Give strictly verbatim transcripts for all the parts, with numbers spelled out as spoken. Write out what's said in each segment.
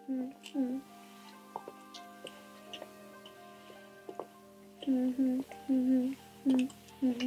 Mm-hmm. Mm-hmm. Mm-hmm. Mm-hmm.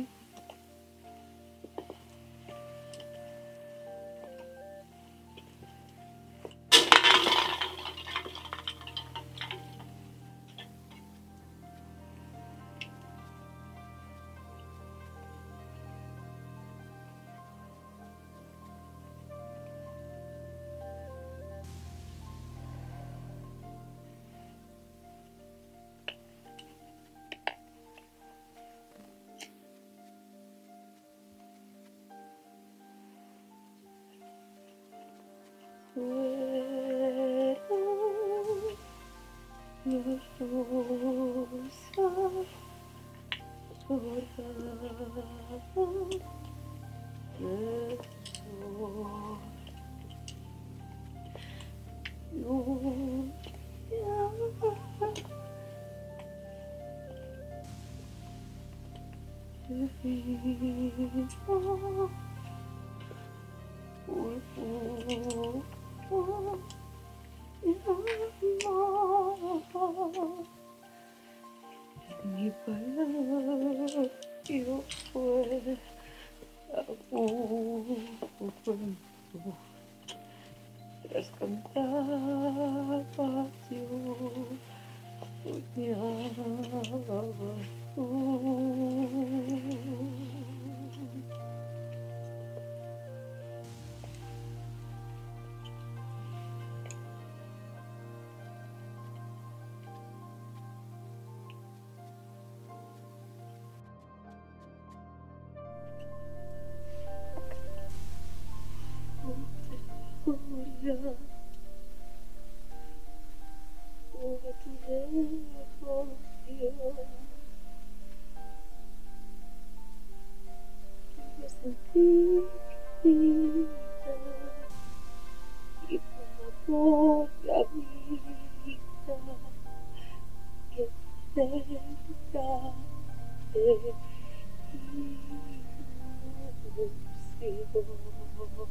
Mi palacio fue aburrido, tras cantabas yo soñabas tú. Julia, por tu devoción, yo sentí vida y para por la vida que cerca de ilusión.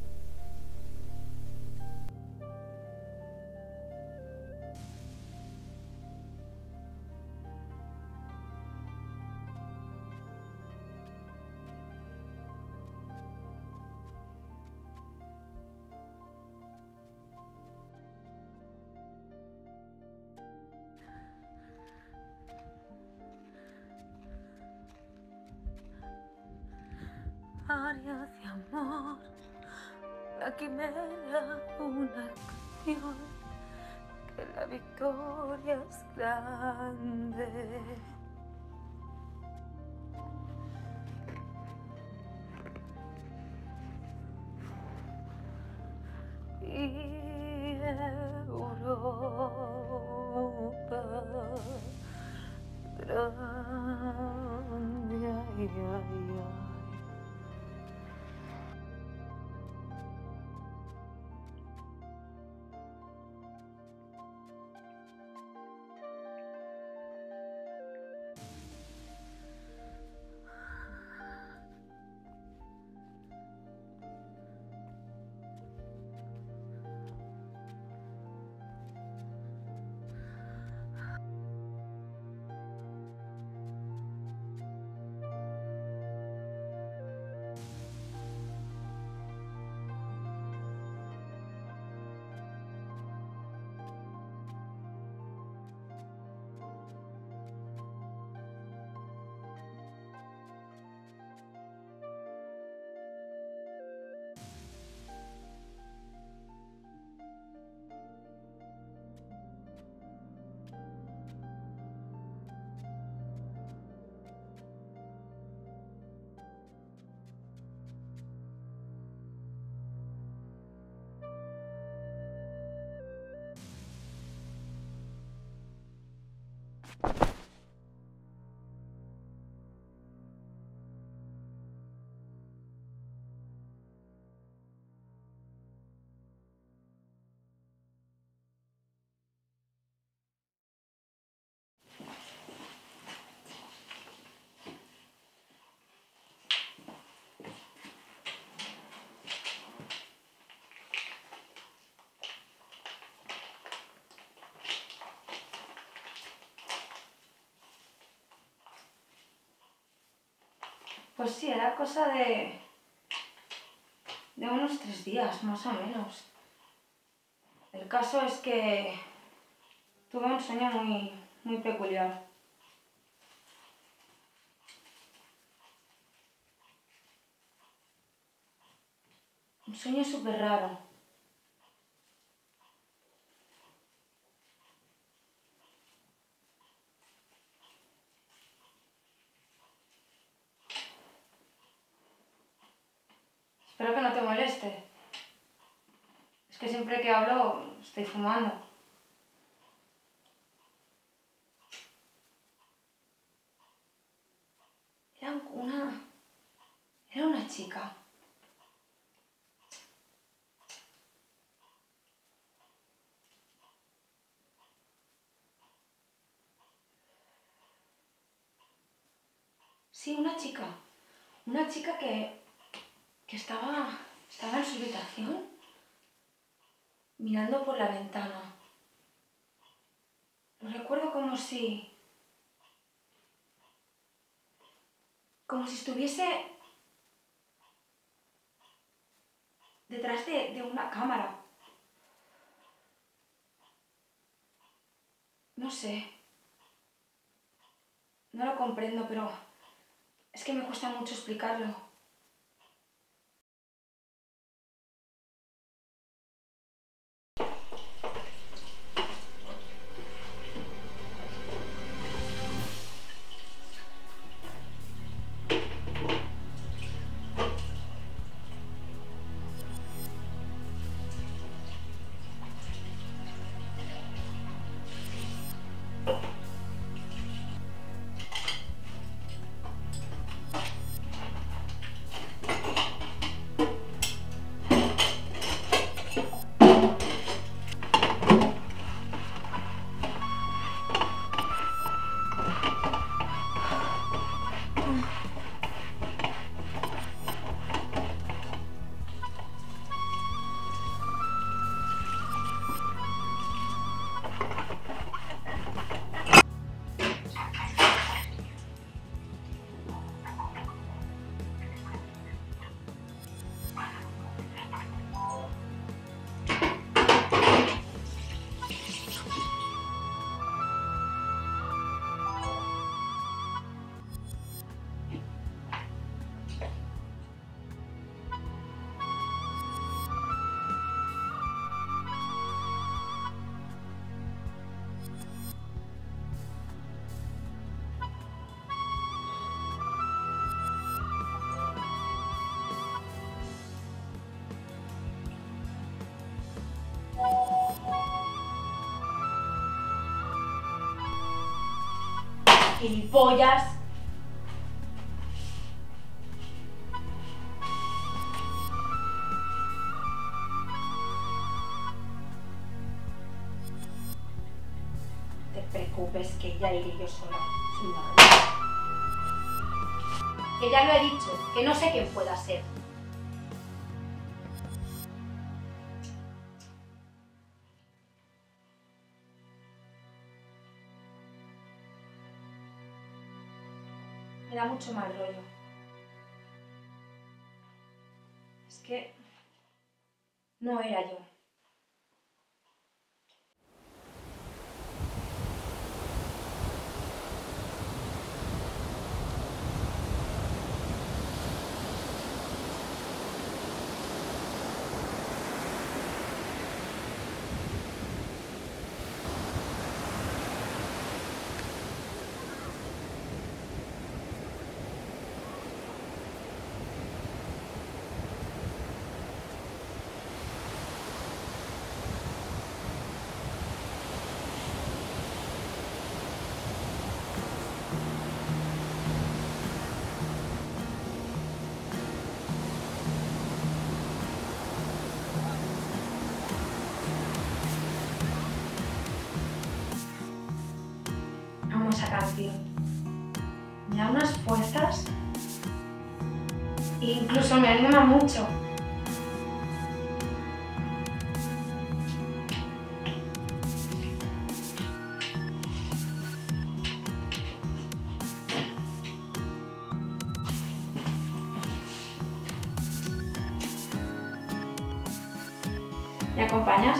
Aria de amor, la quimera, una canción, que la victoria es grande. Y Europa grande, ay, ay, ay. Pues sí, era cosa de... de unos tres días, más o menos. El caso es que tuve un sueño muy, muy peculiar. Un sueño súper raro. Espero que no te moleste. Es que siempre que hablo estoy fumando. Era una... Era una chica. Sí, una chica. Una chica que... que estaba... estaba en su habitación mirando por la ventana. Lo recuerdo como si... como si estuviese detrás de, de una cámara. No sé. No lo comprendo, pero es que me cuesta mucho explicarlo. ¡Gilipollas! No te preocupes, que ya iré yo sola. Soy una bruja. Que ya lo he dicho, que no sé quién pueda ser. Me da mucho mal rollo. Es que no era yo. Esa canción me da unas fuerzas e incluso me anima mucho. ¿Me acompañas?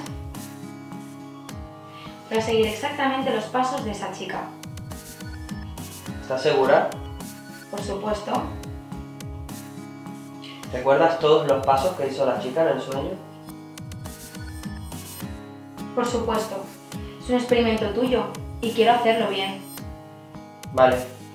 Voy a seguir exactamente los pasos de esa chica. ¿Estás segura? Por supuesto. ¿Recuerdas todos los pasos que hizo la chica en el sueño? Por supuesto. Es un experimento tuyo y quiero hacerlo bien. Vale.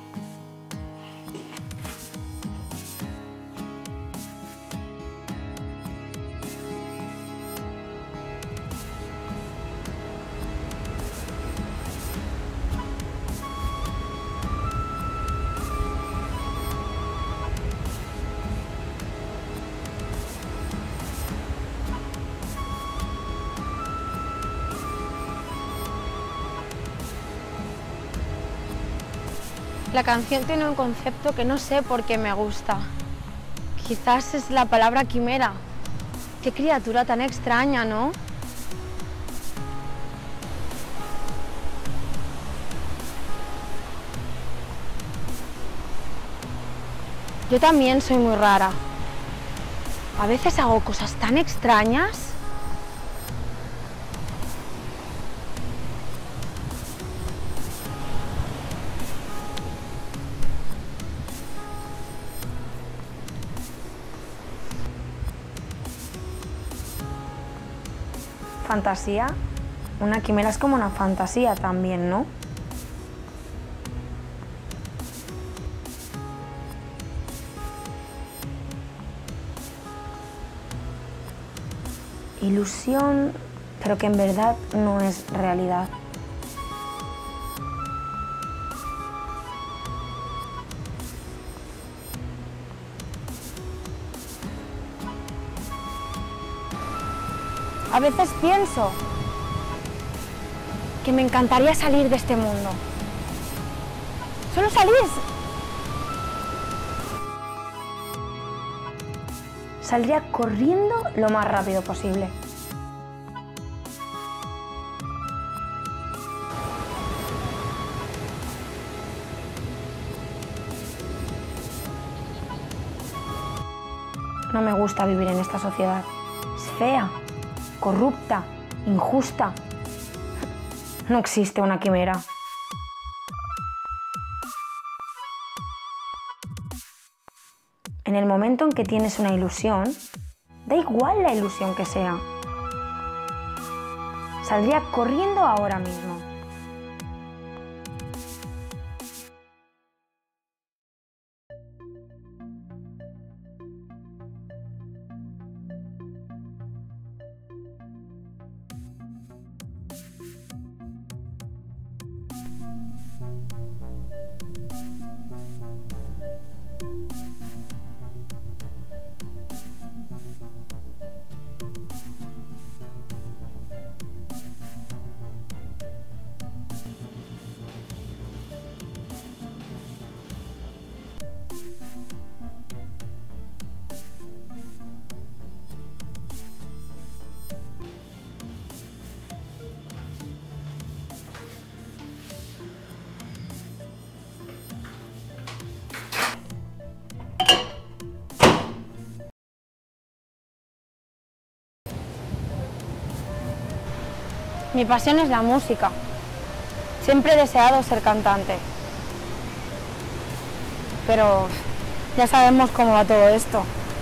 La canción tiene un concepto que no sé por qué me gusta. Quizás es la palabra quimera. Qué criatura tan extraña, ¿no? Yo también soy muy rara. A veces hago cosas tan extrañas. Fantasía. Una quimera es como una fantasía también, ¿no? Ilusión, pero que en verdad no es realidad. A veces pienso que me encantaría salir de este mundo. Solo salir. Saldría corriendo lo más rápido posible. No me gusta vivir en esta sociedad. Es fea, corrupta, injusta. No existe una quimera. En el momento en que tienes una ilusión, da igual la ilusión que sea. Saldría corriendo ahora mismo. Mi pasión es la música. Siempre he deseado ser cantante. Pero ya sabemos cómo va todo esto.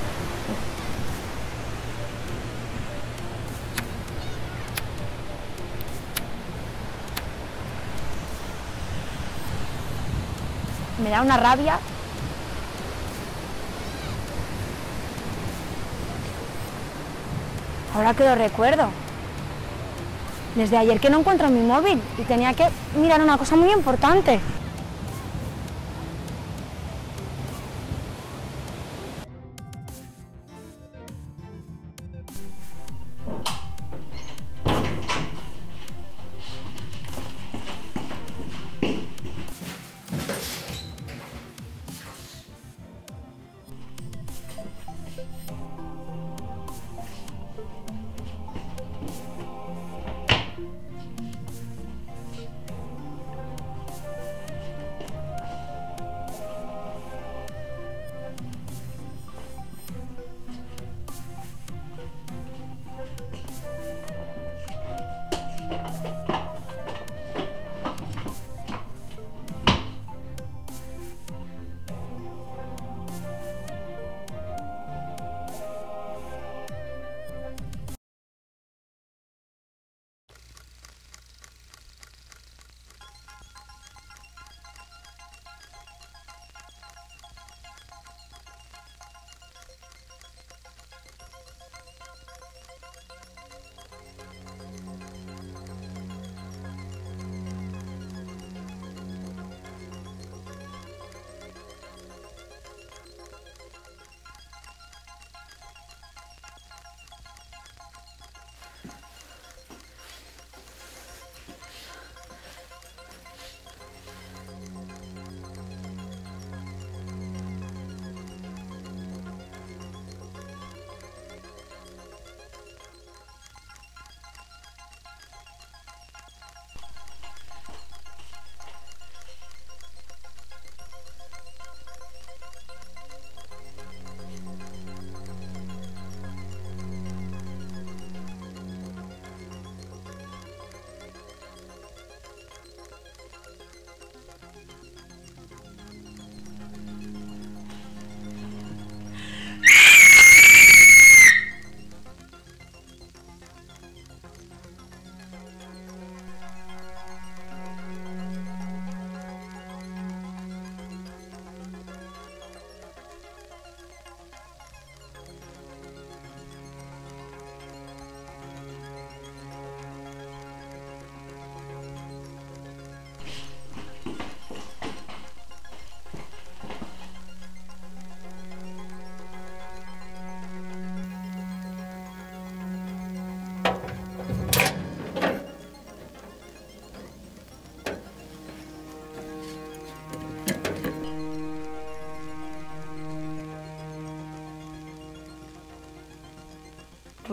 Me da una rabia. Ahora que lo recuerdo. Desde ayer que no encuentro mi móvil y tenía que mirar una cosa muy importante.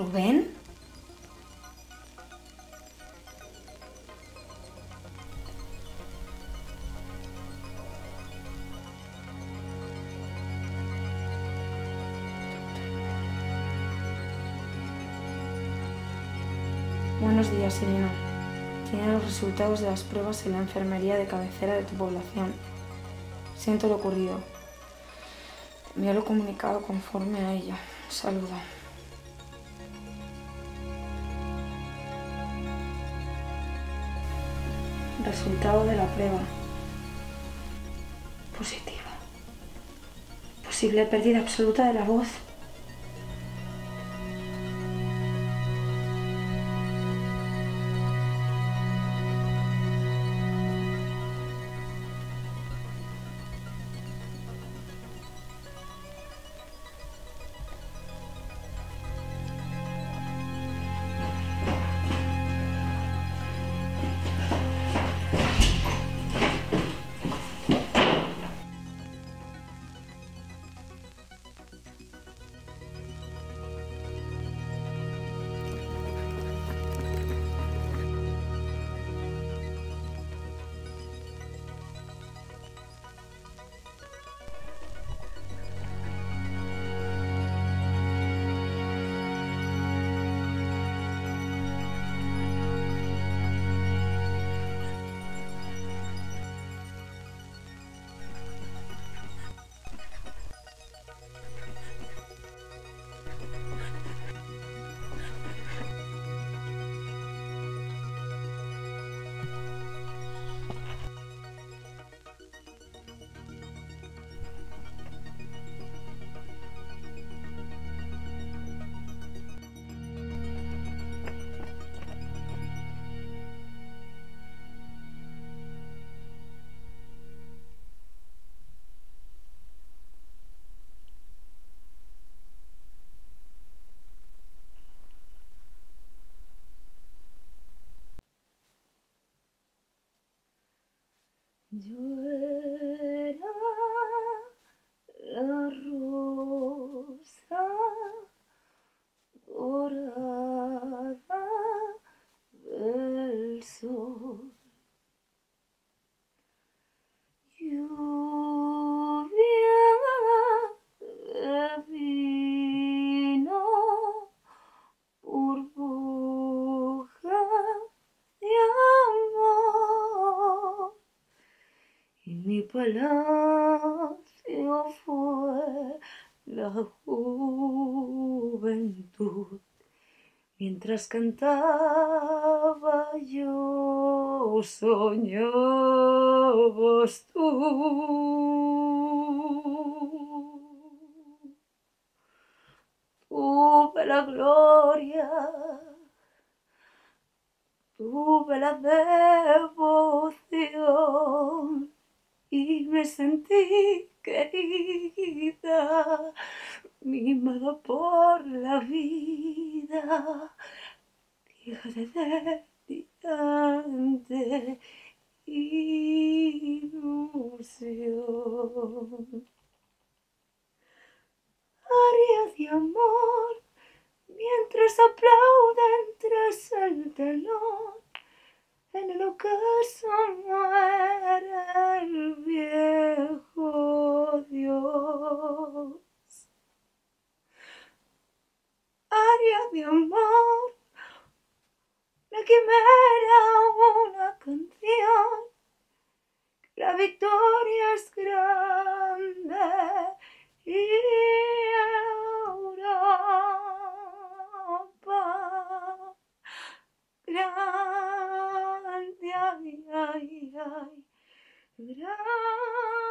¿Rubén? Buenos días, Irina. Tiene los resultados de las pruebas en la enfermería de cabecera de tu población. Siento lo ocurrido. Te envío lo comunicado conforme a ello. Saludo. Resultado de la prueba. Positivo. Posible pérdida absoluta de la voz. Yo era la rosa dorada del sol, lluvia de vino, burbuja de amor. Y mi palacio fue la juventud. Mientras cantaba yo, soñabas tú. Tuve la gloria, tuve la devoción y me sentí querida, mimada por la vida, hija de delirante ilusión. Aria de amor, mientras aplauden tras el telón, en el ocaso muere el viejo Dios. Aria de amor, la quimera, una canción, la victoria es grande y Europa grande, ay, ay, ay, grande.